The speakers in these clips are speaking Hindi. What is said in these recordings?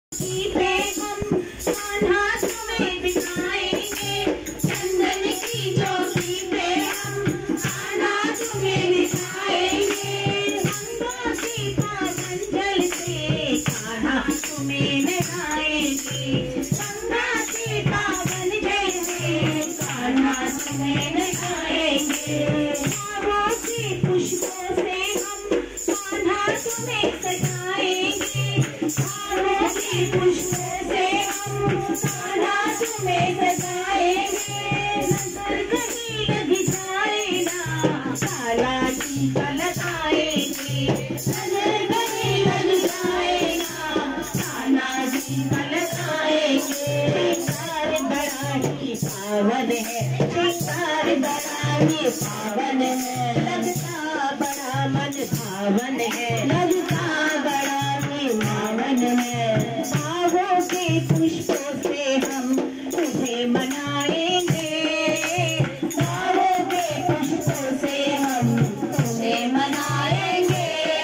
पे हम कान्हा तुम्हें दिखाएंगे, चंदन की चौकी पे हम कान्हा तुम्हें दिखाएंगे। गंगा की पातंजल से कान्हा तुम्हें नहाएंगे, गंगा के पावन जैसे कान्हा तुम्हें नहाएंगे। बाबों के पुष्पों से हम कान्हा तुम्हें सजाएंगे, बाबों के पुष्पों से हम कान्हा तुम्हें सजाएंगे। नजर कहीं लग जाए ना काला टीका लगाएंगे, नजर कहीं लग जाए ना काला टीका लगाएंगे। श्रृंगार बड़ा ही पावन है, श्रृंगार बड़ा ही पावन है, लगता बड़ा मन भावन है, लगता बड़ा ही पावन है। बाहों के पुष्पों से हम तुझे मनाएंगे, बाहों के पुष्पों से हम तुझे मनाएंगे।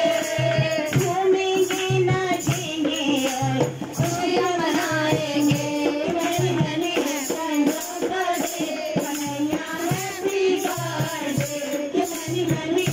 झूमेंगे नाचेंगे और खुशियाँ मनाएंगे। Many many happy birthday Kanhaiya, happy birthday. Many many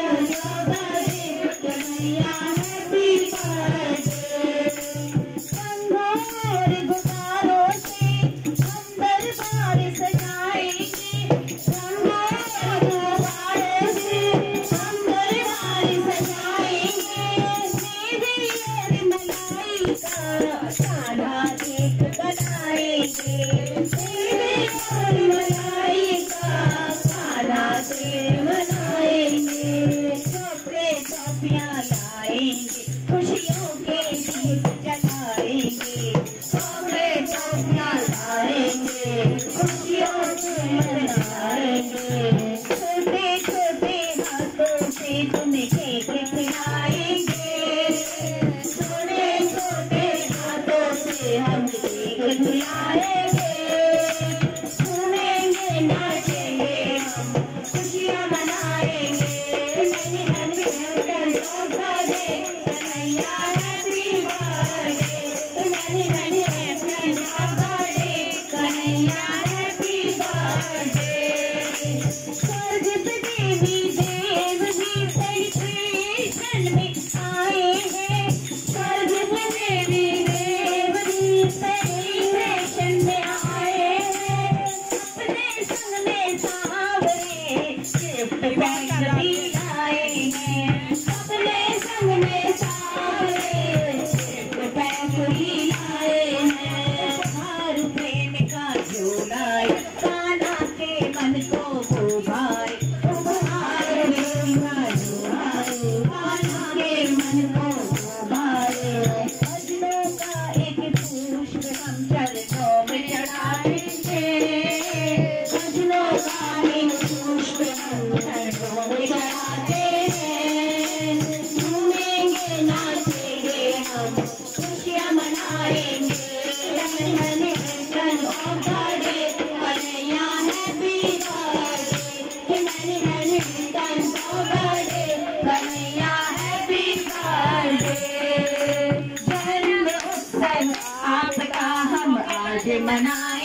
birthday Kanhaiya, happy birthday. रंगों और गुब्बारों से हम दरबार सजाएंगे, रंगों और गुब्बारों से हम दरबार सजाएंगे। मेरी और मलाई का कान्हा केक बनाएंगे, मेरी और मलाई का कान्हा केक बनाएंगे। कपड़े टोपियाँ लाएंगे, खुशियों के दीप जलाएंगे, कपड़े टोपियाँ लाएंगे, खुशियों से मनाएंगे। छोटे छोटे हाथों से तुम्हें केक खिलाएंगे, छोटे छोटे हाथों से हम केक खिलाएंगे। घूमेंगे नाचेंगे हम खुशियाँ मनाएंगे। Many many birthday Kanhaiya, happy birthday. Many many birthday Kanhaiya, happy birthday. स्वर्ग से देवी देव भी सेलिब्रेशन में आए हैं, स्वर्ग से देवी देव भी सेलिब्रेशन में आए हैं। अपने संग में सावरे गिफ्ट पैक भी लाए हैं, अपने संग में सावरे गिफ्ट पैक भी लाए हैं। हर प्रेम का झोला कान्हा के मन को भाए, हर प्रेम का झोला कान्हा के मन को भाए। भजनों का एक पुष्प हम चरणों में चढ़ाएंगे, भजनों का एक पुष्प हम चरणों में चढ़ाते हैं। झूमेंगे नाचेंगे हम खुशियाँ मनाएंगे। Many many birthday Kanhaiya, happy birthday. Many many birthday Kanhaiya, happy birthday. जन्म उत्सव आपका हम आज मनाएंगे।